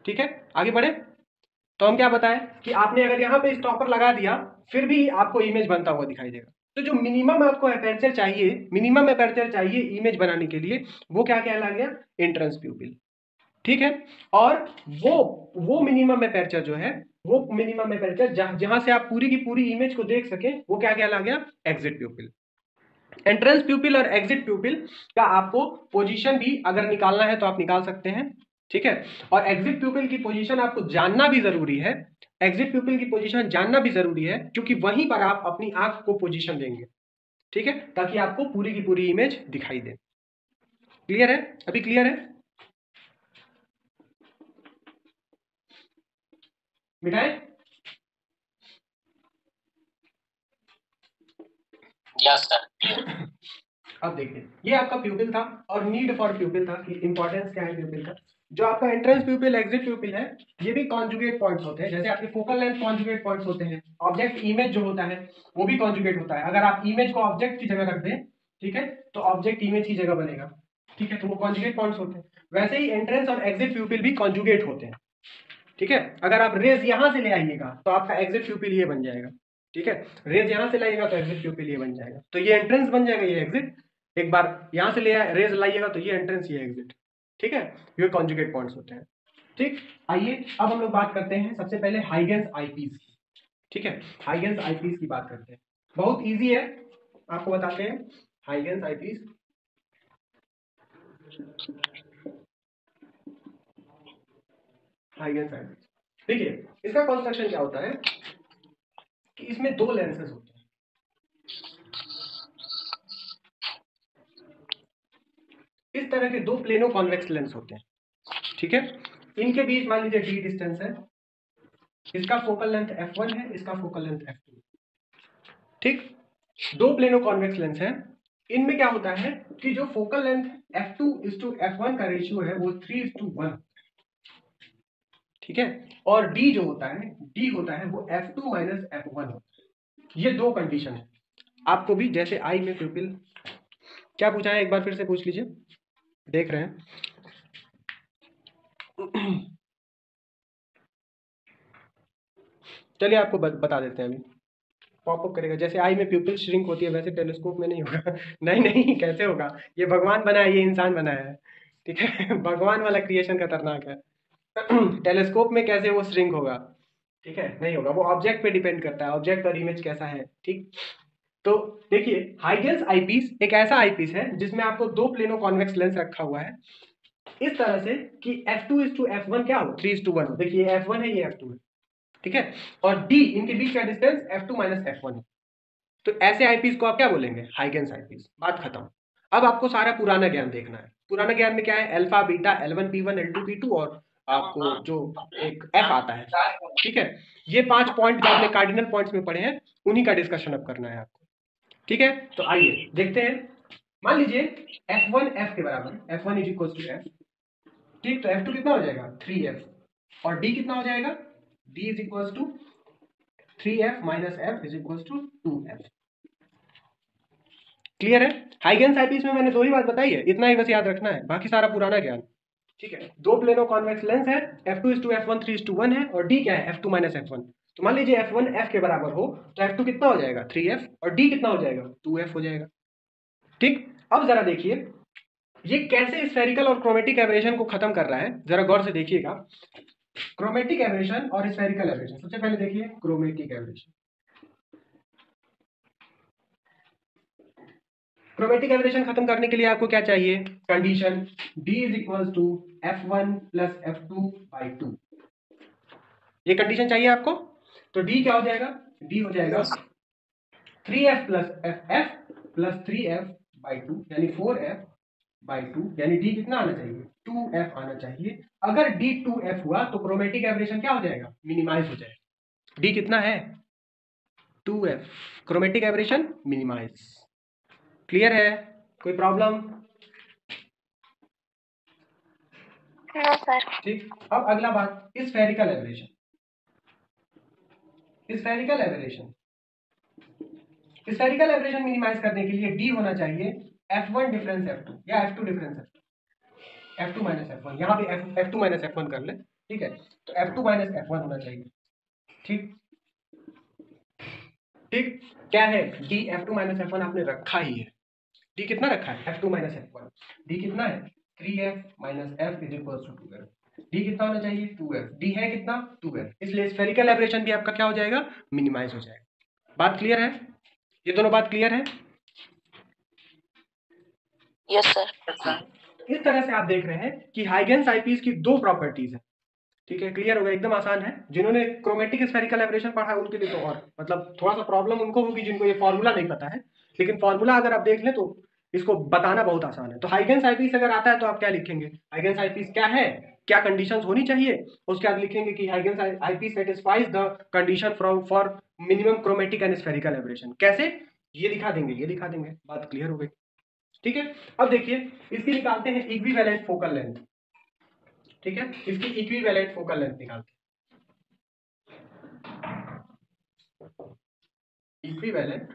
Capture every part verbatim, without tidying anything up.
ठीक है, आगे बढ़े। तो हम क्या बताएं कि आपने अगर यहाँ पे स्टॉपर लगा दिया फिर भी आपको इमेज बनता हुआ दिखाई देगा। तो जो मिनिमम आपको अपर्चर चाहिए, मिनिमम अपर्चर चाहिए इमेज बनाने के लिए, वो क्या कहला गया, एंट्रेंस प्यूपिल। ठीक है, और वो वो मिनिमम अपर्चर जो है, वो मिनिमम अपर्चर जहां जहां से आप पूरी की पूरी इमेज को देख सके, वो क्या कहला गया, एग्जिट प्यूपिल। एंट्रेंस प्यूपिल और एग्जिट प्यूपिल का आपको पोजीशन भी अगर निकालना है तो आप निकाल सकते हैं। ठीक है, और एग्जिट प्यूपिल की पोजीशन आपको जानना भी जरूरी है। एग्जिट प्यूपिल की पोजीशन जानना भी जरूरी है, क्योंकि वहीं पर आप अपनी आंख को पोजीशन देंगे। ठीक है, ताकि आपको पूरी की पूरी इमेज दिखाई दे। क्लियर है, अभी क्लियर है मिठाई? Yes sir. अब देखिए, ये आपका प्यूपिल था और नीड फॉर प्यूपिल था कि इंपॉर्टेंस क्या है प्यूपिल का। जो आपका एंट्रेंस प्यूपिल, एग्जिट प्यूपिल है, ये भी कॉन्जुगेट पॉइंट्स होते हैं। जैसे आपके फोकल लेंथ कॉन्जुगेट पॉइंट्स होते हैं, ऑब्जेक्ट इमेज जो होता है वो भी कॉन्जुगेट होता है। अगर आप इमेज को ऑब्जेक्ट की जगह रख दें, ठीक है, तो ऑब्जेक्ट इमेज की जगह बनेगा। ठीक है, तो वो कॉन्जुगेट पॉइंट्स होते हैं। वैसे ही एंट्रेंस और एग्जिट प्यूपिल भी कॉन्जुगेट होते हैं। ठीक है, अगर आप रेज यहां से ले आइएगा तो आपका एग्जिट प्यूपिल ये बन जाएगा। ठीक है, रेज यहां से लाइएगा तो एग्जिट प्यूपिल ये बन जाएगा। तो ये एंट्रेंस बन जाएगा, ये एग्जिट। एक बार यहां से ले रेज लाइएगा तो ये एंट्रेंस, ये एग्जिट। ठीक है, ये कॉन्जुगेट पॉइंट्स होते हैं। ठीक, आइए अब हम लोग बात करते हैं सबसे पहले हाइगेंस आईपीस की। ठीक है, हाइगेंस आईपीस की बात करते हैं। बहुत इजी है, आपको बताते हैं हाइगेंस आईपीस। हाइगेंस आईपीस, देखिए इसका कंस्ट्रक्शन क्या होता है कि इसमें दो लेंसेज होते हैं। इस तरह के दो प्लेनो कॉन्वेक्स लेंस होते हैं। ठीक है, इनके बीच मान लीजिए डी डिस्टेंस है, इसका फोकल लेंथ एफ वन है, इसका फोकल लेंथ एफ टू। ठीक, दो प्लेनो कॉन्वेक्स लेंस है। इनमें क्या होता है कि जो focal length F two is two F one का रेशियो है वो थ्री इज टू वन। ठीक है, और डी जो होता है, डी होता है वो F two minus F one होता है। ये दो कंडीशन है। आपको भी जैसे आई में प्यूपिल, क्या पूछा है एक बार फिर से पूछ लीजिए, देख रहे हैं। चलिए आपको बता देते हैं, अभी पॉपअप करेगा। जैसे आई में प्यूपिल श्रिंक होती है वैसे टेलीस्कोप में नहीं होगा। नहीं नहीं, कैसे होगा, ये भगवान बनाया, ये इंसान बनाया है। ठीक है, भगवान वाला क्रिएशन खतरनाक है। टेलीस्कोप में कैसे वो श्रिंक होगा, ठीक है, नहीं होगा। वो ऑब्जेक्ट पे डिपेंड करता है, ऑब्जेक्ट और इमेज कैसा है। ठीक, तो देखिए हाइगेंस आईपीस एक ऐसा आईपीस है जिसमें आपको दो प्लेनो कॉन्वेक्स लेंस रखा हुआ है इस तरह से कि F two is two F one क्या हो, थ्री इज टू वन हो। देखिए एफ वन है, ये एफ टू है। ठीक है, और डी, इनके बीच का distance F two minus F one है। तो ऐसे आईपीस को आप क्या बोलेंगे, हाइगेंस आईपीस। बात खत्म। अब आपको सारा पुराना ज्ञान देखना है। पुराना ज्ञान में क्या है, alpha beta L one P one L two P two और आपको जो एक एफ आता है। ठीक है, ये पांच पॉइंट जो आपने कार्डिनल पॉइंट्स में पढ़े हैं, उन्हीं का डिस्कशन अब करना है आपको। ठीक है, तो आइए देखते हैं। मान लीजिए एफ वन एफ के बराबर, F one is equal to F. ठीक, तो एफ टू कितना हो जाएगा, थ्री एफ, और डी कितना हो जाएगा, D is equal to three F minus F is equal to two F. Clear है? हाइगेंस आईपीस में मैंने दो ही बात बताई है, इतना ही बस याद रखना है, बाकी सारा पुराना ज्ञान। ठीक है, दो प्लेनो कॉन्वेक्स लेंस है, F two is two F one three is two one है, और डी क्या है, F two minus F one. तो मान लीजिए एफ वन एफ के बराबर हो तो एफ टू कितना हो जाएगा, थ्री एफ, और डी कितना हो जाएगा, टू एफ हो जाएगा। ठीक, अब जरा देखिए ये कैसे स्फेरिकल और क्रोमेटिक एबरेशन को खत्म कर रहा है, जरा गौर से देखिएगा। क्रोमेटिक एबरेशन और स्फेरिकल एबरेशन, सबसे पहले देखिए क्रोमेटिक एबरेशन। क्रोमेटिक एबरेशन खत्म करने के लिए आपको क्या चाहिए, condition D is equal to F one plus F two by two. ये कंडीशन चाहिए आपको। तो D क्या हो जाएगा, D हो जाएगा three F plus F F plus three F by two, यानी फोर एफ बाई टू, यानी D कितना आना चाहिए, टू एफ आना चाहिए। अगर D टू एफ हुआ तो क्रोमेटिक एबरेशन क्या हो जाएगा, मिनिमाइज हो जाएगा। D कितना है, two F, chromatic aberration minimise. Clear है, कोई प्रॉब्लम? No sir. ठीक, अब अगला बात, spherical aberration. Spherical aberration spherical aberration minimise करने के लिए D होना चाहिए F one difference F two या F two difference F two, F two minus F one. यहाँ पे F two minus F one कर ले, ठीक है, तो F two minus F one होना चाहिए। ठीक ठीक क्या है, D F two minus F one आपने रखा ही है। डी कितना रखा है, F two minus F one. D कितना है, three F minus F is equal to two F. D कितना होना चाहिए, टू एफ। डी है कितना, टू एफ, इसलिए स्फेरिकल एब्रेशन भी आपका क्या हो जाएगा, मिनिमाइज हो जाएगा। बात क्लियर है, ये दोनों बात क्लियर है? Yes sir. इस तरह से आप देख रहे हैं कि हाइगेन्स आईपीस की दो प्रॉपर्टीज है। ठीक है, क्लियर हो गया, एकदम आसान है। जिन्होंने क्रोमेटिक स्फेरिकल एब्रेशन पढ़ा है उनके लिए तो और मतलब थोड़ा सा प्रॉब्लम उनको होगी जिनको ये फॉर्मूला नहीं पता है, लेकिन फॉर्मूला अगर आप देख लें तो इसको बताना बहुत आसान है। तो हाइगेन्स आईपीस अगर आता है तो आप क्या लिखेंगे, हाइगेन्स आईपीस क्या है, क्या कंडीशंस होनी चाहिए, उसके बाद लिखेंगे कि Huygens eyepiece satisfies the condition from for minimum chromatic and spherical aberration. कैसे, ये दिखा देंगे, ये दिखा देंगे, बात क्लियर हो गई। ठीक है, अब देखिए इसकी निकालते हैं इक्विवेलेंट फोकल लेंथ। ठीक है, इसकी इक्विवेलेंट फोकल लेंथ निकालते हैं। Equivalent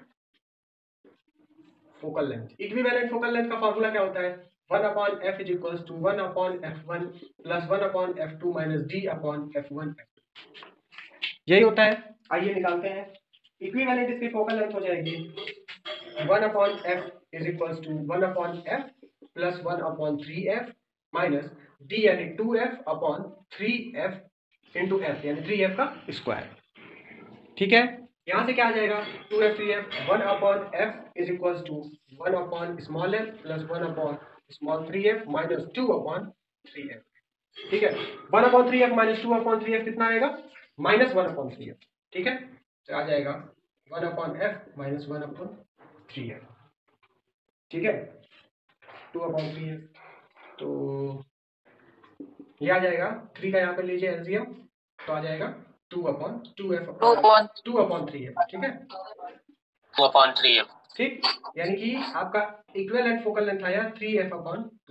focal length, equivalent focal length का फॉर्मूला क्या होता है, one upon F is equals to one upon F one plus one upon F two minus D upon F one F two, यही होता है। आइए निकालते हैं, इक्विवेलेंट इसकी फोकल लेंथ हो जाएगी one upon F is equals to one upon F plus one upon three F minus D यानी two F upon three F into F यानी थ्री एफ का स्क्वायर। ठीक है, यहां से क्या आ जाएगा, two F three F, one upon F is equals to one upon small F plus one upon small three F minus two upon three F. ठीक है, one upon three F minus two upon three F कितना आएगा, minus one upon three F. ठीक है, तो आ जाएगा one upon F minus one upon three F. ठीक है, टू अपॉन थ्री एफ, तो ये आ जाएगा, थ्री का यहाँ पर लीजिए एलसीएम, तो आ जाएगा two upon two F two upon three F. ठीक है, टू अपॉन थ्री एफ। ठीक, यानी कि आपका इक्विवेलेंट फोकल लेंथ आया three F upon two.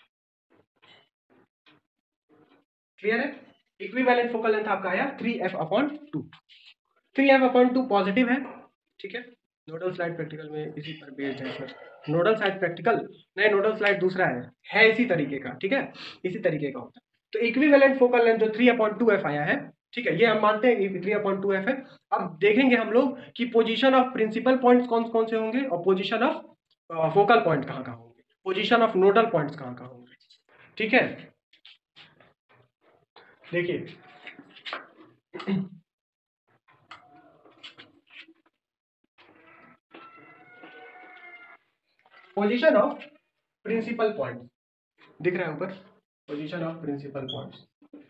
Clear है, इक्विवेलेंट फोकल लेंथ आपका आया three F upon two. Three F upon two positive है। ठीक है, नोडल स्लाइड प्रैक्टिकल में इसी पर बेस्ड है सर, नोडल स्लाइड प्रैक्टिकल नहीं, नोडल स्लाइड दूसरा है है इसी तरीके का। ठीक है, इसी तरीके का होता है। तो इक्विवेलेंट फोकल लेंथ जो थ्री अपॉन टू एफ आया है, ठीक है, ये हम मानते हैं कि थ्री अपॉन टू एफ है। अब देखेंगे हम लोग कि पोजीशन ऑफ प्रिंसिपल पॉइंट्स कौन कौन से होंगे और पोजीशन ऑफ फोकल पॉइंट कहाँ कहाँ होंगे, पोजीशन ऑफ नोडल पॉइंट्स कहाँ कहाँ होंगे। ठीक है, देखिए पोजीशन ऑफ प्रिंसिपल पॉइंट दिख रहा है ऊपर, position of principal points.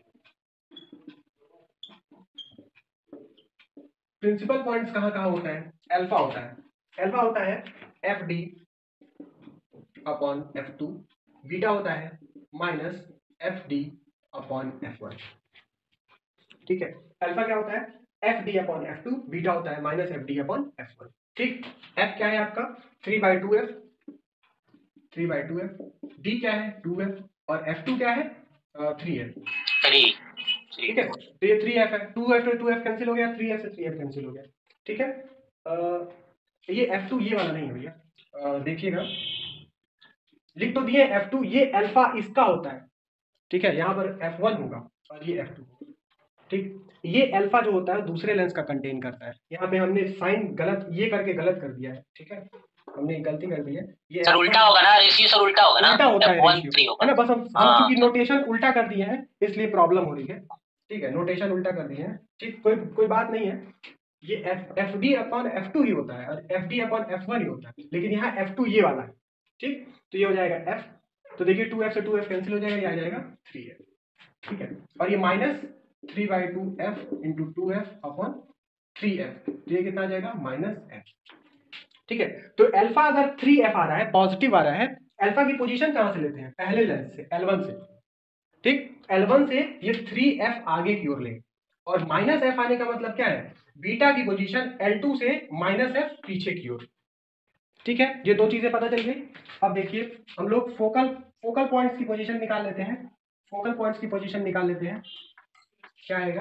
Principal points कहाँ कहाँ होता है, अल्फा होता है, अल्फा होता है F D upon F two, beta होता है minus F D upon F one. ठीक है, अल्फा क्या होता है, F D upon F two, beta होता है minus F D upon F one. ठीक, एफ क्या है आपका three by two F, three by two F, D क्या है टू एफ और एफ टू क्या है थ्री एफ। थ्री, ठीक है, तो ये थ्री एफ है, two F two F cancel हो गया, थ्री एफ से थ्री एफ कैंसिल हो गया। ठीक है, आ, ये एफ टू ये वाला नहीं है भैया, देखिएगा लिख तो दिए एफ टू, ये अल्फा इसका होता है। ठीक है, यहाँ पर एफ वन होगा और ये एफ टू। ठीक, ये अल्फा जो होता है दूसरे लेंस का कंटेन करता है। यहाँ पे हमने साइन गलत ये करके गलत कर दिया है। ठीक है, हमने गलती कर दी है, ये सर उल्टा होगा ना, रेशियो सर उल्टा होगा ना, उल्टा होता है रेशियो है ना, बस हम हम हाँ। चूंकि नोटेशन उल्टा कर दिए हैं इसलिए प्रॉब्लम हो रही है। ठीक है, नोटेशन उल्टा कर दिए हैं, ठीक, कोई कोई बात नहीं है। ये F F D upon F two ही होता है और F D upon F one ही होता है, लेकिन यहाँ एफ टू ये वाला है। ठीक, तो ये हो जाएगा एफ, तो देखिए टू एफ से टू एफ कैंसिल हो जाएगा, ये आ जाएगा थ्री एफ। ठीक है, और ये minus three by two F into two F upon three F, तो ये कितना आ जाएगा माइनस एफ। ठीक है, तो अल्फा अगर थ्री एफ आ रहा है, पॉजिटिव आ रहा है, अल्फा की पोजीशन कहां से लेते हैं, पहले लेंस से, एल वन से। ठीक, एल वन से ये थ्री एफ आगे की ओर लेंगे और माइनस एफ आने का मतलब क्या है, बीटा की पोजीशन एल टू से माइनस एफ पीछे की ओर। ठीक है, ये दो चीजें पता चल गई। अब देखिए हम लोग फोकल फोकल पॉइंट्स की पोजीशन निकाल लेते हैं, फोकल पॉइंट्स की पोजीशन निकाल लेते हैं, क्या आएगा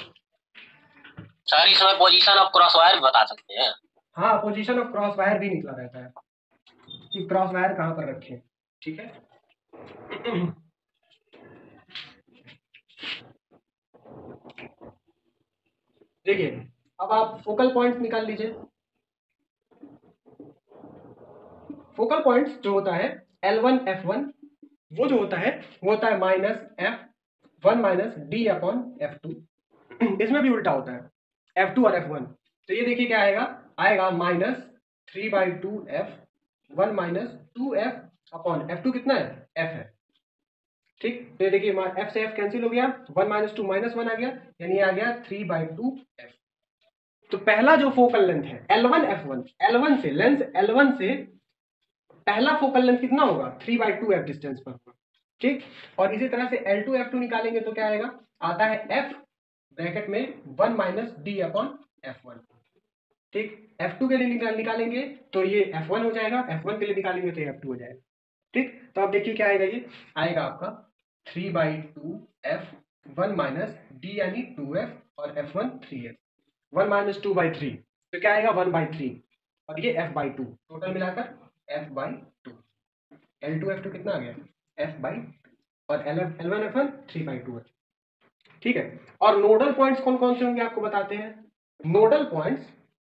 सर, इसमें पोजीशन ऑफ क्रॉस वायर बता सकते हैं। हाँ, पोजीशन ऑफ क्रॉस वायर भी निकला रहता है कि क्रॉस वायर कहां पर रखें। ठीक है, देखिए अब आप फोकल पॉइंट्स निकाल लीजिए। फोकल पॉइंट्स जो होता है एल वन एफ वन, वो जो होता है वो होता है minus F one minus D upon F two. इसमें भी उल्टा होता है एफ टू और एफ वन। तो ये देखिए क्या आएगा, आएगा minus three by two F one minus two F upon F two कितना है, एफ है। ठीक, तो ये देखिए एफ से एफ कैंसिल हो गया, one minus two minus one आ गया, यानी आ गया थ्री बाई टू एफ। तो पहला जो फोकल लेंथ है L one F one, L one से लेंथ एल वन से पहला फोकल लेंथ कितना होगा, three by two F distance पर होगा। ठीक, और इसी तरह से एल टू एफ टू निकालेंगे तो क्या आएगा, आता है एफ ब्रैकेट में one minus D upon F one. ठीक, एफ टू के लिए निकाल, निकालेंगे तो ये एफ वन हो जाएगा, एफ वन के लिए निकालेंगे तो एफ टू हो जाएगा। ठीक, तो अब देखिए क्या आएगा, ये आएगा आपका three by two F one minus D यानी टू एफ और F one three F, one minus two by three तो क्या आएगा वन बाई थ्री, और ये एफ बाई टू, टोटल मिलाकर F by two. L two F two कितना आ गया, एफ बाई, और L L one F one three by two है। ठीक है, और नोडल पॉइंट्स कौन कौन से होंगे आपको बताते हैं। नोडल पॉइंट्स,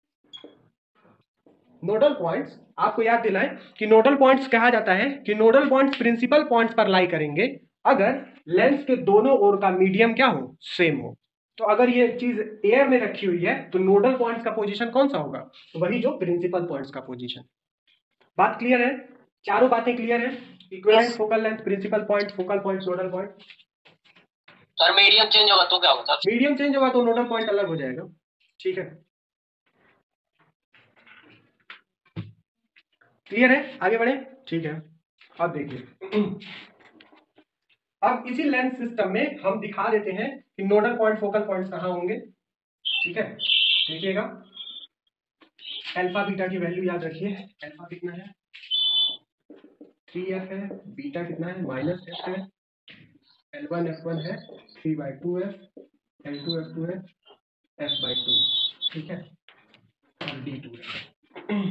नोडल पॉइंट्स आपको याद दिलाएं कि नोडल पॉइंट्स कहा जाता है कि नोडल पॉइंट्स प्रिंसिपल पॉइंट्स पर लाई करेंगे अगर लेंस के दोनों ओर का मीडियम क्या हो, सेम हो। तो अगर ये चीज एयर में रखी हुई है तो नोडल पॉइंट्स का पोजीशन कौन सा होगा, तो वही जो प्रिंसिपल पॉइंट्स का पोजीशन। बात क्लियर है, चारों बातें क्लियर है, equivalent focal length, principal point, focal point, nodal point. Sir medium change होगा तो क्या होगा, मीडियम चेंज होगा तो नोडल पॉइंट अलग हो जाएगा। ठीक है, क्लियर है, आगे बढ़े। ठीक है, अब देखिए अब इसी लेंस सिस्टम में हम दिखा देते हैं कि नोडल पॉइंट फोकल पॉइंट्स कहाँ होंगे। ठीक है, देखिएगा अल्फा बीटा की वैल्यू याद रखिए, अल्फा कितना है थ्री एफ है, बीटा कितना है माइनस एफ है, एल वन एफ वन है three by two F, L two F two है एफ बाई टू। ठीक है, और डी टू है।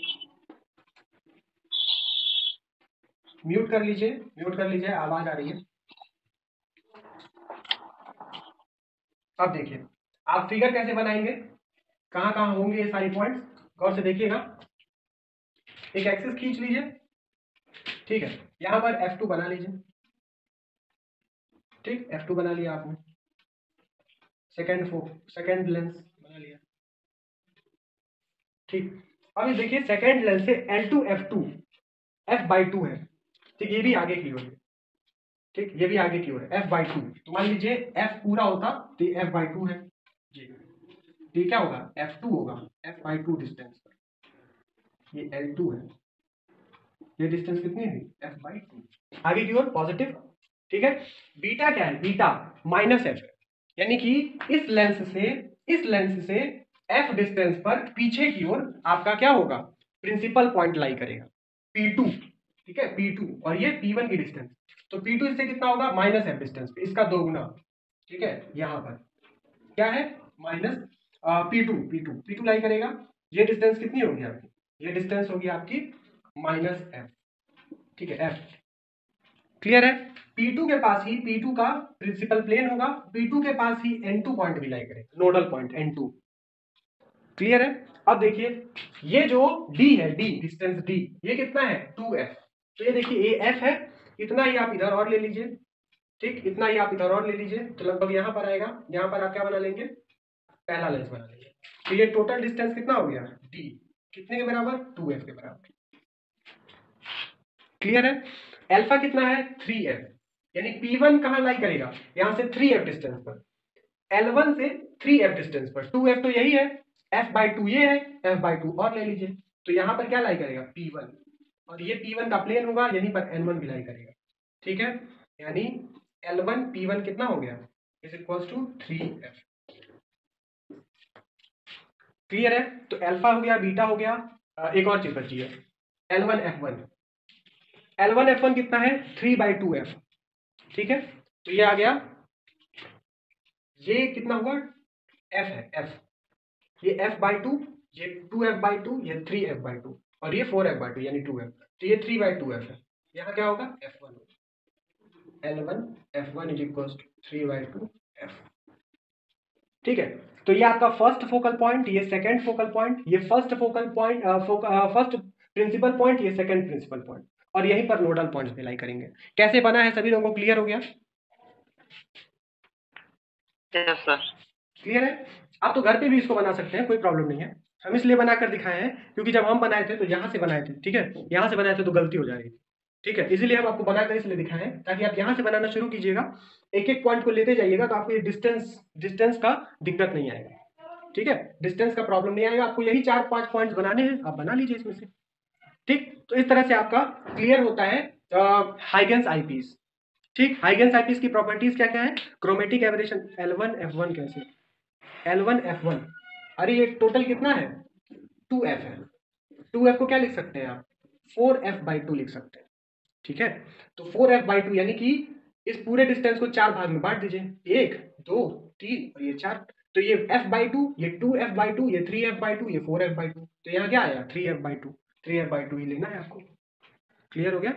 म्यूट कर लीजिए, म्यूट कर लीजिए, आवाज आ रही है। अब देखिए आप फिगर कैसे बनाएंगे, कहां कहां होंगे ये सारी पॉइंट्स, गौर से देखिएगा। एक एक्सिस खींच लीजिए, ठीक है, यहां पर एफ टू बना लीजिए। ठीक, एफ टू बना लिया आपने, सेकंड फो सेकंड लेंस बना लिया। ठीक, अब ये देखिए सेकंड लेंस से L two F two F by two है। ठीक, ये भी आगे की ओर है। ठीक, ये भी आगे की ओर है एफ बाई टू। तो मान लीजिए एफ पूरा होता तो ये एफ बाई टू है जी, तो ये क्या होगा एफ टू होगा, एफ बाई टू डिस्टेंस पर ये एल टू है, ये डिस्टेंस कितनी है एफ बाई टू, आगे की ओर पॉजिटिव। ठीक है, बीटा क्या है, बीटा माइनस एफ है, यानी कि इस लेंस से इस लेंस से एफ डिस्टेंस पर पीछे की ओर आपका क्या होगा, प्रिंसिपल पॉइंट लाई करेगा पी टू। ठीक है, पी टू, और ये पी वन की डिस्टेंस, तो पी टू इससे कितना होगा माइनस एफ डिस्टेंस पे, इसका दो गुना। ठीक है, यहां पर क्या है minus P two, P two P two lie करेगा, ये डिस्टेंस कितनी होगी आपकी, ये डिस्टेंस होगी आपकी माइनस एफ। ठीक है, एफ क्लियर है। पी टू के पास ही पी टू का प्रिंसिपल प्लेन होगा, पी टू के पास ही एन टू पॉइंट भी लाई करेगा, nodal point N two. Clear है। अब देखिए ये जो d है, d डिस्टेंस d, ये कितना है टू एफ। तो ये देखिए ये f है, इतना ही आप इधर और ले लीजिए। ठीक, इतना ही आप इधर और ले लीजिए तो लगभग यहां पर आएगा, यहां पर आप क्या बना लेंगे, पहला लेंस बना लेंगे। तो ये टोटल डिस्टेंस कितना हो गया d, कितने के बराबर, टू एफ के बराबर। क्लियर है। अल्फा कितना है थ्री एफ, यानी पी वन कहां लाई करेगा, यहां से थ्री एफ डिस्टेंस पर, एल वन से थ्री एफ डिस्टेंस पर, टू एफ तो यही है, एफ बाई टू ये है, एफ बाई टू और ले लीजिए, तो यहां पर क्या लाई करेगा पी वन, और ये पी वन का प्लेन होगा, यहीं पर एन वन भी लाई करेगा। ठीक है, यानी एल वन पी वन कितना हो गया, is equals to three F. Clear है, तो अल्फा हो गया, बीटा हो गया, एक और चीज बची है L one F one. L one F one कितना है थ्री बाई टू एफ। ठीक है, तो ये आ गया, ये कितना हुआ एफ है, एफ, ये एफ बाई टू, ये टू एफ बाई टू, ये थ्री एफ बाई टू, और ये फोर एफ बाई टू यानी टू एफ, तो ये थ्री बाई टू एफ है। यहाँ क्या होगा F one, L one F one is equal to three by two F. ठीक है, तो ये आपका फर्स्ट फोकल पॉइंट, ये सेकंड फोकल पॉइंट, ये first focal point, first principal point, ये सेकंड प्रिंसिपल पॉइंट, और यहीं पर नोडल पॉइंट्स अप्लाई करेंगे। कैसे बना है सभी लोगों को क्लियर हो गया? Yes sir. क्लियर है? आप तो घर पे भी इसको बना सकते हैं, कोई प्रॉब्लम नहीं है। हम इसलिए बनाकर दिखाए हैं क्योंकि जब हम बनाए थे तो यहाँ से बनाए थे, ठीक है, यहाँ से बनाए थे तो गलती हो जाएगी, ठीक है, इसीलिए हम आपको बनाकर इसलिए दिखाए हैं ताकि आप यहाँ से बनाना शुरू कीजिएगा, एक एक पॉइंट को लेते जाइएगा तो आपको ये डिस्टेंस डिस्टेंस का दिक्कत नहीं आएगा, ठीक है, डिस्टेंस का प्रॉब्लम नहीं आएगा। आपको यही चार पांच पॉइंट्स बनाने हैं, आप बना लीजिए इसमें से, ठीक। तो इस तरह से आपका क्लियर होता है हाइगेंस आईपीस, ठीक। हाइगेंस आईपीस की प्रॉपर्टीज क्या क्या है? Chromatic aberration L one F one, कैसे एल वन एफ वन, अरे ये टोटल कितना है? टू एफ है, टू एफ को क्या लिख सकते हैं आप? फोर एफ बाई टू लिख सकते हैं, ठीक है। तो फोर एफ बाई टू यानी कि इस पूरे डिस्टेंस को चार भाग में बांट दीजिए, एक दो तीन और ये चार, तो ये f बाई टू, ये टू एफ बाई टू, ये थ्री एफ बाई टू, ये फोर एफ बाई टू, तो यहाँ क्या आया? Three F by two, three F by two ही लेना है आपको। क्लियर हो गया?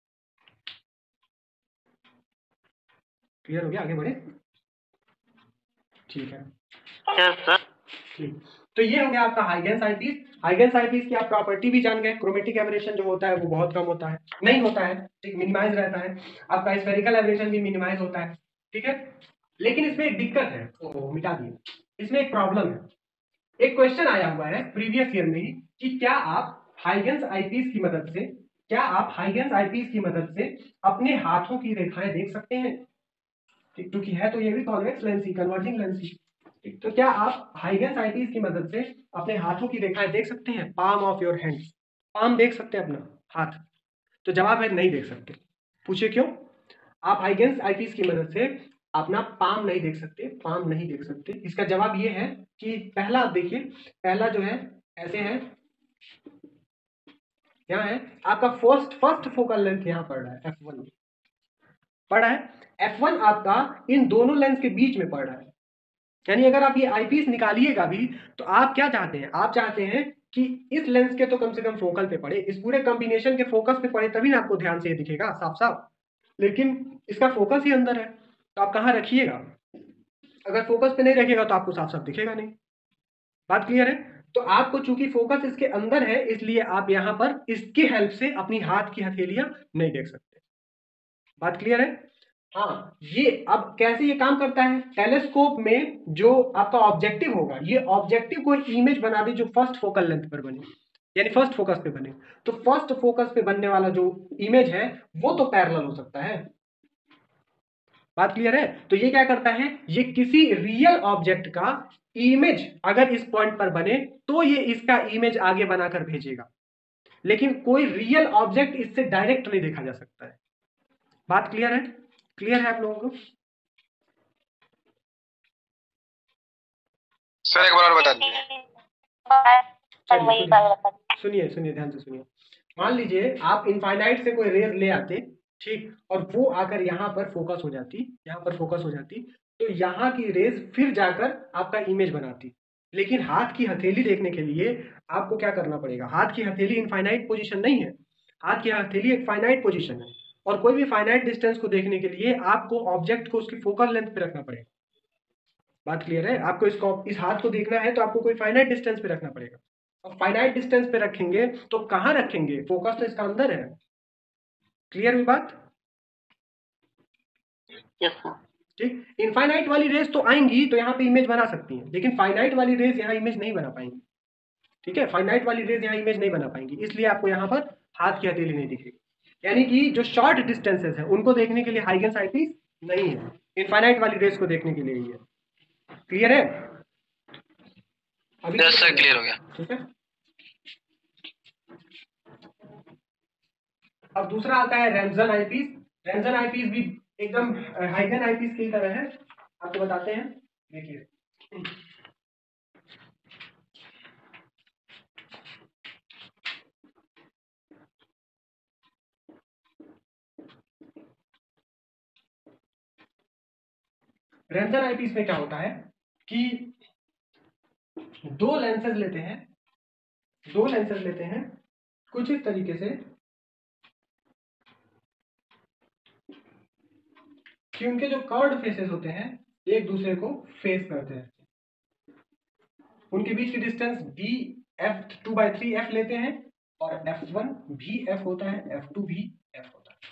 क्लियर हो गया? आगे बढ़े, ठीक है। Yes sir. ठीक, तो ये हो गया आपका हाइगेंस आईपीस। हाइगेंस आईपीस की आप प्रॉपर्टी भी जान गए, क्रोमेटिक एवरेशन जो होता है वो बहुत कम होता है, नहीं होता है, ठीक, मिनिमाइज रहता है। आपका स्फेरिकल एवरेशन भी मिनिमाइज होता है, ठीक है। लेकिन इसमें एक दिक्कत है, ओ मिटा दिए, इसमें एक प्रॉब्लम है। एक क्वेश्चन आया हुआ है प्रीवियस ईयर में ही कि क्या आप हाइगेंस आईपीस की मदद से क्या आप हाइगेंस आईपीस की मदद से अपने हाथों की रेखाएं देख सकते हैं? ठीक, क्योंकि है तो ये भी कॉन्वेक्स लेंस ही, कन्वर्जिंग लेंस ही, ठीक। तो क्या आप हाइगेंस आईपीस की मदद से अपने हाथों की रेखाएं देख सकते हैं? Palm of your hands, palm देख सकते हैं अपना हाथ? तो जवाब है नहीं देख सकते। पूछिए क्यों? आप हाइगेंस आईपीस की मदद से अपना पाम नहीं देख सकते, पाम नहीं देख सकते। इसका जवाब ये है कि पहला आप देखिए, पहला जो है ऐसे है, यहाँ है आपका फर्स्ट फर्स्ट फोकल लेंथ, यहाँ पड़ रहा है एफ वन पड़ रहा है, एफ वन आपका इन दोनों लेंस के बीच में पड़ रहा है। यानी अगर आप ये आईपीस निकालिएगा भी तो आप क्या चाहते हैं? आप चाहते हैं कि इस लेंस के तो कम से कम फोकल पे पड़े, इस पूरे कॉम्बिनेशन के फोकस पे पड़े, तभी ना आपको ध्यान से ये दिखेगा साफ साफ। लेकिन इसका फोकस ही अंदर है, तो आप कहाँ रखिएगा? अगर फोकस पे नहीं रखिएगा तो आपको साफ साफ दिखेगा नहीं। बात क्लियर है? तो आपको चूंकि फोकस इसके अंदर है इसलिए आप यहां पर इसकी हेल्प से अपनी हाथ की हथेलियां नहीं देख सकते। बात क्लियर है? हाँ, ये अब कैसे ये काम करता है? टेलीस्कोप में जो आपका ऑब्जेक्टिव होगा, ये ऑब्जेक्टिव को इमेज बना दे जो फर्स्ट फोकल लेंथ पर बने, यानी फर्स्ट फोकस पे बने। तो फर्स्ट फोकस पे बनने वाला जो इमेज है वो तो पैरेलल हो सकता है। बात क्लियर है? तो ये क्या करता है? ये किसी रियल ऑब्जेक्ट का इमेज अगर इस पॉइंट पर बने तो ये इसका इमेज आगे बनाकर भेजेगा, लेकिन कोई रियल ऑब्जेक्ट इससे डायरेक्ट नहीं देखा जा सकता है। बात क्लियर है? क्लियर है आप लोगों को? सर एक बार और बता दीजिए। सुनिए सुनिए ध्यान से सुनिए। मान लीजिए आप इनफाइनाइट से कोई रेज ले आते, ठीक, और वो आकर यहाँ पर फोकस हो जाती, यहाँ पर फोकस हो जाती, तो यहाँ की रेज फिर जाकर आपका इमेज बनाती। लेकिन हाथ की हथेली देखने के लिए आपको क्या करना पड़ेगा? हाथ की हथेली इनफाइनाइट पोजीशन नहीं है, हाथ की हथेली एक फाइनाइट पोजीशन है, और कोई भी फाइनाइट डिस्टेंस को देखने के लिए आपको ऑब्जेक्ट को उसकी फोकल लेंथ पे रखना पड़ेगा। बात क्लियर है? आपको इसको इस हाथ को देखना है तो आपको कोई फाइनाइट डिस्टेंस पे रखना पड़ेगा, और फाइनाइट डिस्टेंस पे रखेंगे तो कहाँ रखेंगे? फोकस तो इसका अंदर है। क्लियर हुई बात? Yes sir. ठीक, इनफाइनाइट वाली रेज तो आएंगी तो यहाँ पे इमेज बना सकती हैं, लेकिन फाइनाइट वाली रेज यहाँ इमेज नहीं बना पाएंगी, ठीक है, फाइनाइट वाली रेज यहाँ इमेज नहीं बना पाएंगी, इसलिए आपको यहाँ पर हाथ की हथेली नहीं दिखेगी। यानी कि जो शॉर्ट डिस्टेंसेस है उनको देखने के लिए हाइगेंस आईपीस नहीं है, इनफाइनाइट वाली रेज को देखने के लिए ही है। क्लियर है? अभी यस सर, क्लियर हो गया। ठीक है। अब दूसरा आता है रैमजन आईपीस। रैमजन आईपीस भी एकदम हाइगन आईपीस की तरह है, आपको बताते हैं, देखिए। रैमजन आईपीस में क्या होता है कि दो लेंसेज लेते हैं, दो लेंसेज लेते हैं कुछ इस तरीके से कि उनके जो कर्व्ड फेसेस होते हैं एक दूसरे को फेस करते हैं, उनके बीच की distance B F two by three F लेते हैं और एफ वन भी एफ होता है, एफ टू भी एफ होता है।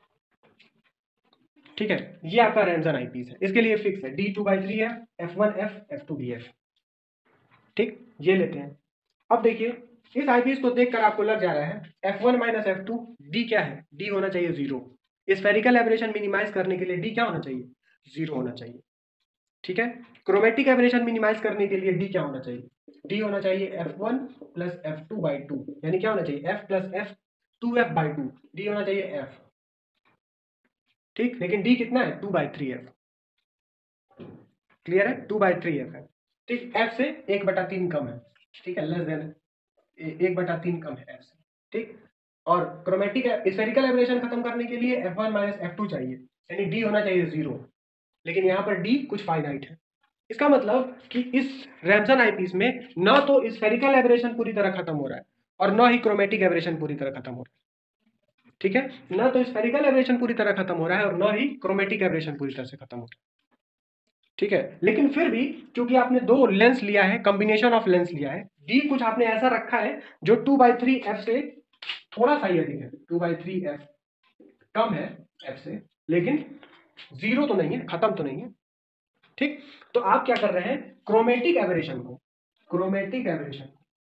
ठीक है, ये आपका रैमजन आईपीस है, इसके लिए फिक्स है D two by three F, F one F, F two भी एफ। ठीक, ये लेते हैं। अब देखिए इस आईपीस को देखकर आपको लग जा रहा है F one minus F two, D क्या है, डी होना चाहिए जीरो। स्फेरिकल एब्रेशन मिनिमाइज करने के लिए डी क्या होना चाहिए, जीरो होना चाहिए। ठीक है, क्रोमेटिक एब्रेशन मिनिमाइज करने के लिए डी क्या होना चाहिए, डी होना चाहिए F one plus F two by two, यानी क्या होना चाहिए F plus F two F by two, D होना चाहिए एफ। ठीक, लेकिन डी कितना है, two by three F. Clear है, टू बाई थ्री एफ है। ठीक, एफ से एक बटा तीन कम है। ठीक है, लेस देन एक बटा तीन कम है एफ से। ठीक, और क्रोमेटिक स्फेरिकल एब्रेशन खत्म करने के लिए F one minus F two चाहिए, यानी डी होना चाहिए जीरो, लेकिन यहाँ पर डी कुछ फाइनाइट है। इसका मतलब कि इस रैमजन आईपीस में न तो स्फेरिकल एब्रेशन पूरी तरह खत्म हो रहा है और न ही क्रोमेटिक एब्रेशन पूरी तरह खत्म हो रहा है। ठीक है, न तो स्फेरिकल एब्रेशन पूरी तरह खत्म हो रहा है और न ही क्रोमेटिक एब्रेशन पूरी तरह से खत्म हो रहा है। ठीक है, लेकिन फिर भी क्योंकि आपने दो लेंस लिया है, कॉम्बिनेशन ऑफ लेंस लिया है, डी कुछ आपने ऐसा रखा है जो टू बाई थ्री एफ से थोड़ा सा ही अधिक है, टू बाई थ्री एफ कम है एफ से, लेकिन जीरो तो नहीं है, खत्म तो नहीं है। ठीक, तो आप क्या कर रहे हैं, क्रोमेटिक एब्रेशन को क्रोमेटिक एब्रेशन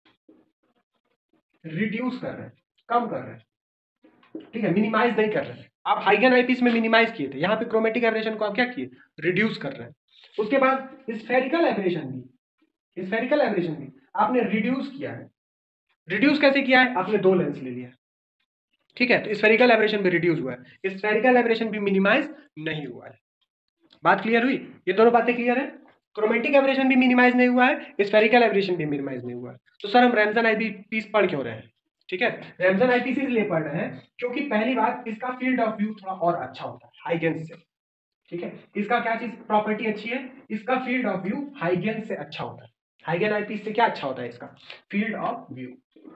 रिड्यूस कर रहे हैं, कम कर रहे हैं। ठीक है, मिनिमाइज नहीं कर रहे हैं। आप हाइगन आईपीस में मिनिमाइज किए थे, यहाँ पे क्रोमेटिक एब्रेशन को आप क्या किए, रिड्यूस कर रहे हैं। उसके बाद स्फेरिकल एब्रेशन भी स्फेरिकल एब्रेशन भी आपने रिड्यूस किया है। रिड्यूस कैसे किया है, आपने दो लेंस ले लिया है। ठीक है, तो स्फेरिकल एब्रेशन भी रिड्यूस हुआ है, स्फेरिकल एब्रेशन भी मिनिमाइज नहीं हुआ है। बात क्लियर हुई, ये दोनों बातें क्लियर है। क्रोमेटिक एब्रेशन भी मिनिमाइज नहीं हुआ है, स्फेरिकल एब्रेशन भी मिनिमाइज नहीं हुआ है। तो सर हम रैमजन आईपीस पढ़ क्यों रहे हैं। ठीक है, रैमजन आईपीस इसलिए पढ़ रहे हैं क्योंकि पहली बात इसका फील्ड ऑफ व्यू थोड़ा और अच्छा होता है हाइगेंस से। ठीक है, इसका क्या चीज प्रॉपर्टी अच्छी है, इसका फील्ड ऑफ व्यू हाइगेन से अच्छा होता है। हाइगेन आईपीस से क्या अच्छा होता है, इसका फील्ड ऑफ व्यू।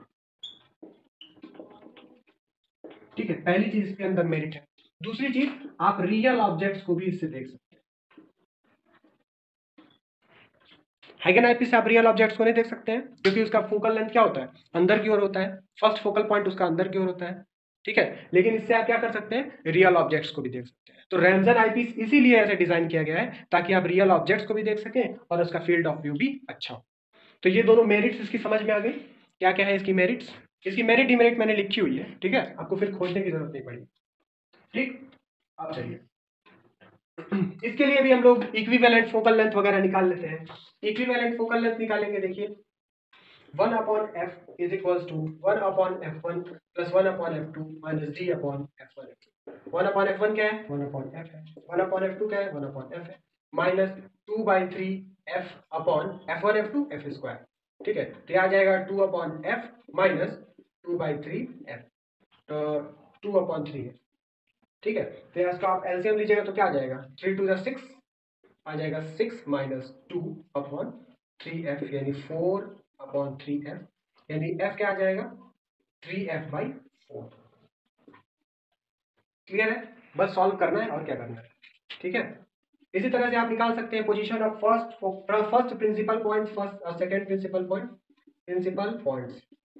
ठीक है, पहली चीज इसके अंदर मेरिट है। दूसरी चीज, आप रियल ऑब्जेक्ट्स को भी इससे देख सकते हैं। हाइगेन आईपीस से आप रियल ऑब्जेक्ट्स को नहीं देख सकते हैं क्योंकि उसका फोकल लेंथ क्या होता है, अंदर की ओर होता है, फर्स्ट फोकल पॉइंट उसका अंदर की ओर होता है। ठीक है, लेकिन इससे आप क्या कर सकते हैं, रियल ऑब्जेक्ट्स को भी देख सकते हैं। तो रैमजन आईपीस इसीलिए ऐसे डिजाइन किया गया है ताकि आप रियल ऑब्जेक्ट्स को भी देख सकें और उसका फील्ड ऑफ व्यू भी अच्छा हो। तो ये दोनों मेरिट्स इसकी समझ में आ गई। क्या क्या है इसकी मेरिट्स, इसकी मेरिट डिमेरिट मैंने लिखी हुई है। ठीक है, आपको फिर खोजने की जरूरत नहीं पड़ेगी। ठीक, अब चलिए इसके लिए भी हम लोग इक्विवेलेंट फोकल लेंथ वगैरह निकाल लेते हैं। इक्विवेलेंट फोकल लेंथ निकालेंगे, देखिए one upon F is equals to one upon F one plus one upon F two minus D upon F one F two. One upon F one क्या है, one upon F है, one upon F two क्या है, one upon F है, minus two by three F upon F one F two F square. ठीक है, तो आ जाएगा two upon F minus two by three F, तो टू अपॉन थ्री है। ठीक है, तो इसका आप एलसीएम लीजिएगा तो क्या आ जाएगा, थ्री टू जा सिक्स आ जाएगा, six minus two upon three F यानी फोर अपॉन थ्री एफ, यानी एफ क्या आ जाएगा, three F by four. Clear है, बस सॉल्व करना है और क्या करना है। ठीक है, इसी तरह से आप निकाल सकते हैं position of first first principal point, first और second principal point, principal points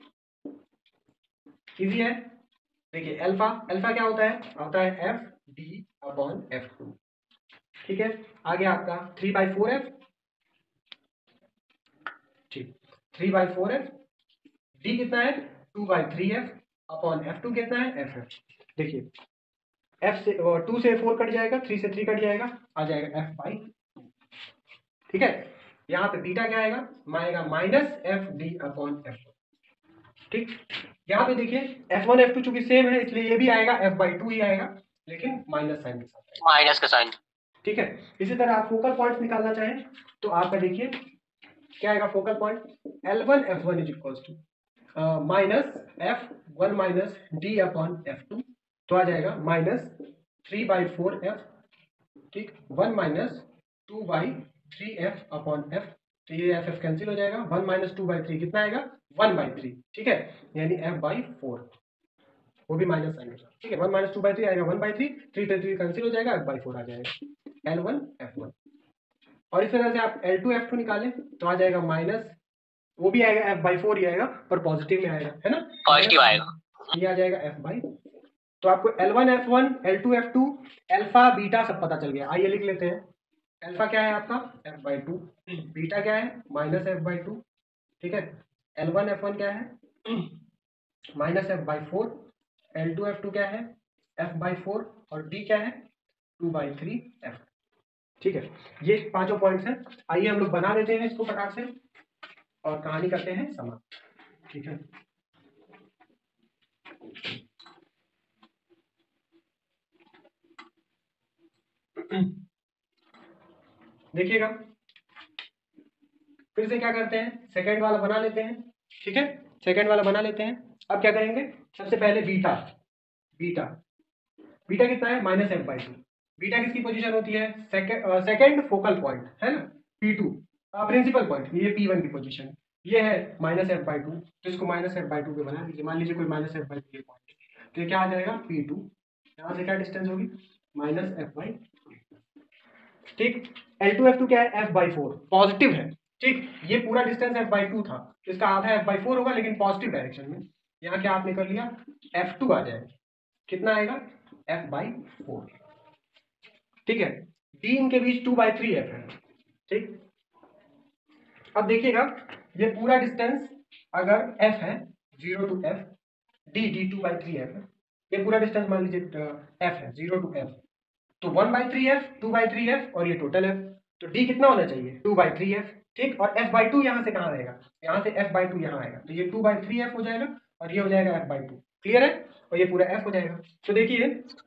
easy है। देखिए अल्फा, अल्फा क्या होता है, होता है F D upon F two. ठीक है, आगे आपका थ्री बाई फोर एफ, ठीक three by four F, D कितना है, two by three F upon F two कितना है, एफ एफ। देखिए एफ से टू से फोर कट जाएगा, थ्री से थ्री कट जाएगा, आ जाएगा एफ बाई टू। ठीक है, यहाँ पे बीटा क्या आएगा, आएगा minus F D upon F. ठीक, यहाँ पे देखिए एफ वन एफ टू चूंकि सेम है इसलिए ये भी आएगा एफ बाई टू ही आएगा, लेकिन माइनस साइन के साथ, माइनस का साइन। ठीक है, इसी तरह आप फोकल पॉइंट्स निकालना चाहें तो आपका देखिए क्या आएगा, focal point L one F one is equals to minus F one minus D upon F two, तो आ जाएगा minus three by four F, ठीक, one minus two by three F upon F, तो ये एफ एफ कैंसिल हो जाएगा, one minus two by three कितना आएगा, वन बाई थ्री। ठीक है, यानी एफ बाई फोर, वो भी माइनस साइन होगा। ठीक है, one minus two by three आएगा वन बाई थ्री, थ्री से थ्री कैंसिल हो जाएगा, एफ बाई फोर आ जाएगा, एल वन एफ वन। और इस तरह से आप एल टू एफ टू निकालें तो आ जाएगा माइनस वो भी आएगा एफ बाई फोर ही आएगा, पर पॉजिटिव में आएगा, है ना, पॉजिटिव आएगा, ये आ जाएगा एफ बाई। तो आपको L one F one L two F two alpha beta सब पता चल गया। आइए लिख लेते हैं। एल्फा क्या है आपका एफ बाई टू, बीटा क्या है माइनस एफ बाई टू, ठीक है। एल वन एफ वन क्या है minus F by four, L two F two क्या है एफ बाई फोर, और डी क्या है टू बाई थ्री एफ, ठीक है। ये पांचों पॉइंट्स हैं। आइए हम लोग बना लेते हैं इसको फटाक से और कहानी करते हैं समाप्त, ठीक है। देखिएगा फिर से क्या करते हैं, सेकंड वाला बना लेते हैं, ठीक है। सेकंड वाला बना लेते हैं। अब क्या करेंगे, सबसे पहले बीटा, बीटा बीटा कितना है minus F by two. Beta किसकी पोजीशन होती है सेकंड सेकंड फोकल पॉइंट, है ना, पी टू प्रिंसिपल पॉइंट, ये पी वन की पोजीशन, ये है माइनस एफ बाई टू। तो इसको माइनस एफ बाई टू पे बना लीजिए। मान लीजिए कोई minus F by two point, तो ये क्या आ जाएगा पी टू, यहाँ से क्या डिस्टेंस होगी माइनस एफ बाई, ठीक। एल टू एफ टू क्या है एफ बाई फोर, पॉजिटिव है, ठीक। ये पूरा डिस्टेंस एफ बाई टू था, इसका आधा एफ बाई फोर होगा लेकिन पॉजिटिव डायरेक्शन में। यहाँ क्या आपने कर लिया एफ टू आ जाएगा, कितना आएगा एफ बाई फोर, ठीक है। डी इनके बीच टू बाई थ्री एफ है, ठीक। अब देखिएगा ये पूरा डिस्टेंस अगर एफ है zero two F, D D two by three F है, ये पूरा डिस्टेंस मान लीजिए एफ है जीरो टू एफ, तो one by three F, two by three F और ये टोटल एफ, तो डी कितना होना चाहिए टू बाई थ्री एफ, ठीक। और एफ बाई टू यहाँ से कहाँ रहेगा, यहाँ से एफ बाई टू यहाँ आएगा, तो ये टू बाई थ्री एफ हो जाएगा और ये हो जाएगा एफ बाई टू, क्लियर है, और ये पूरा एफ हो जाएगा। तो देखिए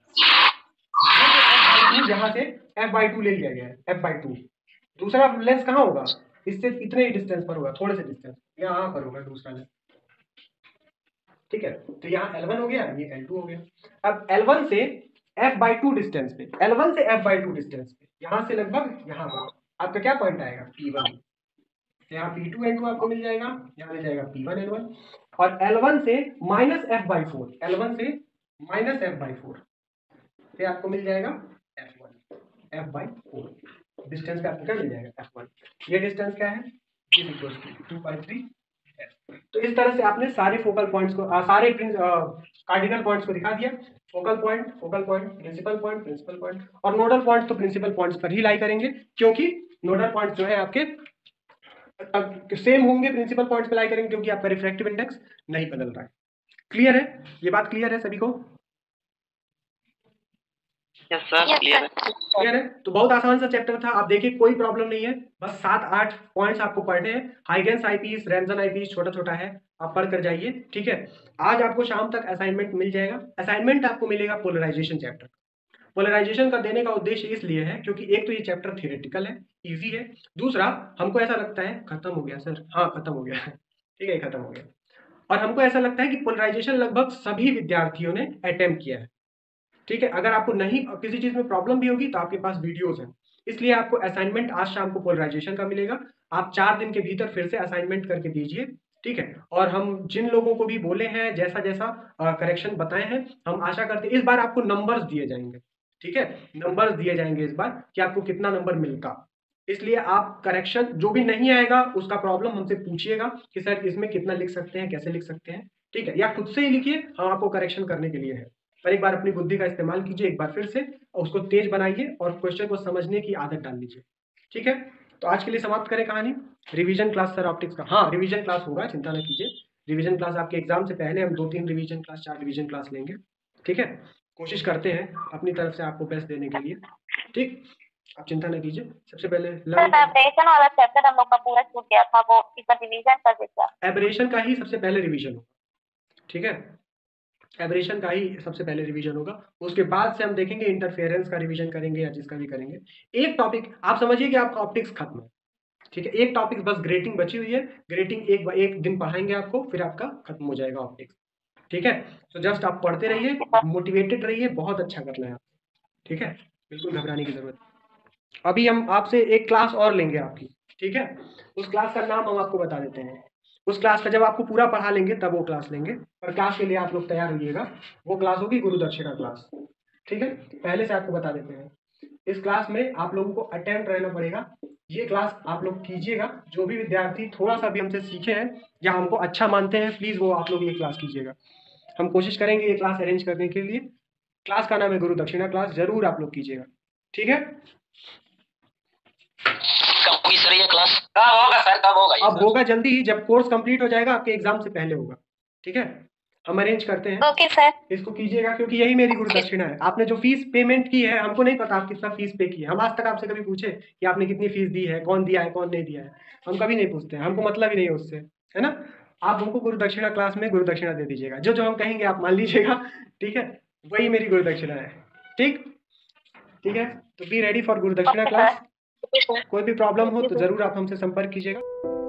यहाँ से एफ बाई टू ले लिया गया है, एफ बाई टू। दूसरा लेंस कहाँ होगा, इससे इतने ही डिस्टेंस पर होगा, थोड़े से डिस्टेंस यहाँ पर होगा दूसरा लेंस, ठीक है। तो यहाँ एल वन हो गया, ये एल टू हो गया। अब एल वन से एफ बाई टू डिस्टेंस पे, एल वन से एफ बाई टू डिस्टेंस पे, यहाँ से लगभग यहाँ पर आपका क्या पॉइंट आएगा पी वन, यहाँ पी टू एन टू आपको मिल जाएगा, यहाँ मिल जाएगा पी वन एन वन। और एल वन से minus F by four, L one से माइनस एफ बाई फोर से आपको मिल जाएगा F one, F by four distance पे आपको क्या मिल जाएगा एफ वन। ये डिस्टेंस क्या है टू बाई थ्री। तो इस तरह से आपने सारे फोकल पॉइंट्स को आ, सारे कार्डिनल पॉइंट्स को दिखा दिया। Focal point, focal point, principal point, principal point, और नोडल पॉइंट्स तो प्रिंसिपल पॉइंट्स पर ही लाई करेंगे, क्योंकि नोडल पॉइंट्स जो है आपके सेम होंगे प्रिंसिपल पॉइंट्स पे लाई करेंगे, क्योंकि आपका रिफ्रैक्टिव इंडेक्स नहीं बदल रहा है। क्लियर है, ये बात क्लियर है सभी को? यस सर, क्लियर है। क्लियर है। तो बहुत आसान सा चैप्टर था, आप देखिए कोई प्रॉब्लम नहीं है, बस सात आठ पॉइंट्स आपको पढ़ने हैं। हाइगेंस आईपीस, रैमजन आईपीस छोटा छोटा है, आप पढ़ कर जाइए, ठीक है। आज आपको शाम तक असाइनमेंट मिल जाएगा। असाइनमेंट आपको मिलेगा पोलराइजेशन चैप्टर। पोलराइजेशन का देने का उद्देश्य इसलिए है क्योंकि एक तो ये चैप्टर थियोरेटिकल है, इजी है, दूसरा हमको ऐसा लगता है खत्म हो गया सर, हाँ खत्म हो गया ठीक है, खत्म हो गया। और हमको ऐसा लगता है कि पोलराइजेशन लगभग सभी विद्यार्थियों ने अटेम्प्ट किया है, ठीक है। अगर आपको नहीं किसी चीज में प्रॉब्लम भी होगी तो आपके पास वीडियोस हैं, इसलिए आपको असाइनमेंट आज शाम को पोलराइजेशन का मिलेगा। आप चार दिन के भीतर फिर से असाइनमेंट करके दीजिए, ठीक है। और हम जिन लोगों को भी बोले हैं, जैसा जैसा करेक्शन बताए हैं, हम आशा करते हैं इस बार आपको नंबर्स दिए जाएंगे, ठीक है। नंबर्स दिए जाएंगे इस बार कि आपको कितना नंबर मिलता, इसलिए आप करेक्शन जो भी नहीं आएगा उसका प्रॉब्लम हमसे पूछिएगा कि सर इसमें कितना लिख सकते हैं, कैसे लिख सकते हैं, ठीक है। या खुद से ही लिखिए, हम आपको करेक्शन करने के लिए है। पर एक बार अपनी बुद्धि का इस्तेमाल कीजिए, एक बार फिर से उसको तेज बनाइए और क्वेश्चन को समझने की आदत डाल लीजिए, ठीक है। तो आज के लिए समाप्त करें कहानी। रिवीजन क्लास सर ऑप्टिक्स का, हाँ रिवीजन क्लास होगा, चिंता न कीजिए। रिवीजन क्लास आपके एग्जाम से पहले हम दो तीन रिवीजन क्लास, चार रिवीजन क्लास लेंगे, ठीक है। कोशिश करते हैं अपनी तरफ से आपको बेस्ट देने के लिए, ठीक। आप चिंता न कीजिए। सबसे पहले एब्रेशन वाला चैप्टर हम लोग का पूरा छूट गया था, वो एक बार रिवीजन कर दीजिए। एब्रेशन का ही सबसे पहले रिवीजन होगा, ठीक है। एब्रेशन का ही सबसे पहले रिवीजन होगा, उसके बाद से हम देखेंगे इंटरफेरेंस का रिवीजन करेंगे या जिसका भी करेंगे। एक टॉपिक आप समझिए कि आपका ऑप्टिक्स खत्म है, ठीक है। एक टॉपिक बस ग्रेटिंग बची हुई है, ग्रेटिंग एक एक दिन पढ़ाएंगे आपको, फिर आपका खत्म हो जाएगा ऑप्टिक्स, ठीक है। तो जस्ट आप पढ़ते रहिए, मोटिवेटेड रहिए, बहुत अच्छा करना है आपको, ठीक है। बिल्कुल घबराने की जरूरत। अभी हम आपसे एक क्लास और लेंगे आपकी, ठीक है। उस क्लास का नाम हम आपको बता देते हैं। उस क्लास का जब आपको पूरा पढ़ा लेंगे तब वो क्लास लेंगे, पर क्लास के लिए आप लोग तैयार होइएगा। वो क्लास होगी गुरुदक्षिणा क्लास, ठीक है। पहले से आपको बता देते हैं, इस क्लास में आप लोगों को अटेम्प्ट रहना पड़ेगा ये क्लास आप लोग कीजिएगा। जो भी विद्यार्थी थोड़ा सा भी हमसे सीखे हैं या हमको अच्छा मानते हैं, प्लीज़ वो आप लोग ये क्लास कीजिएगा। हम कोशिश करेंगे ये क्लास अरेंज करने के लिए। क्लास का नाम है गुरु दक्षिणा क्लास, ज़रूर आप लोग कीजिएगा, ठीक है? कब की सर ये क्लास? कब होगा सर, कब होगा ये अब सर? होगा जल्दी ही, जब कोर्स कंप्लीट हो जाएगा आपके एग्जाम से पहले होगा, ठीक है? हम अरेंज करते हैं, ओके सर। इसको कीजिएगा क्योंकि यही मेरी गुरु दक्षिणा है। आपने जो फीस पेमेंट की है, हमको नहीं पता आप कितना फीस पे की है। हम आज तक आपसे कभी पूछे कि आपने कितनी फीस दी है, कौन दिया है, कौन नहीं दिया है, हम कभी नहीं पूछते हैं, हमको मतलब ही नहीं है उससे, है ना? आप हमको गुरु दक्षिणा क्लास में गुरु दक्षिणा दे दीजिएगा, जो जो हम कहेंगे आप मान लीजिएगा, ठीक है? वही मेरी गुरु दक्षिणा है, ठीक ठीक है? तो बी रेडी फॉर गुरु दक्षिणा ओके क्लास। सर। कोई भी प्रॉब्लम हो तो ज़रूर आप हमसे संपर्क कीजिएगा।